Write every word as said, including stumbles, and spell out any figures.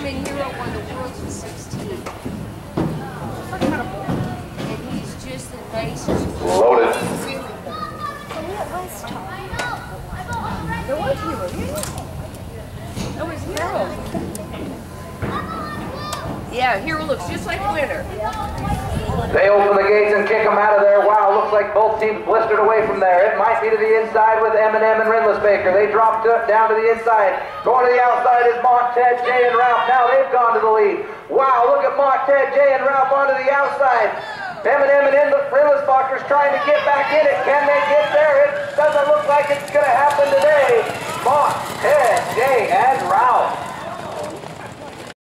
German hero won the Worlds in sixteen. And he's just the nicest. Loaded. There was hero. That was hero. Yeah, hero looks just like a winner. They open the gates and kick them out of there. Wow, looks like both teams blistered away from there. It might be to the inside with M and M and Rindlisbaker. They dropped down to the inside. Going to the outside is Mont, Ted, Jay, and Ralph. Now they've gone to the lead. Wow, look at Mont, Ted, Jay, and Ralph onto the outside. M and M and Rindlisbaker's trying to get back in it. Can they get there? It doesn't look like it's going to happen today. Mont, Ted, Jay, and Ralph.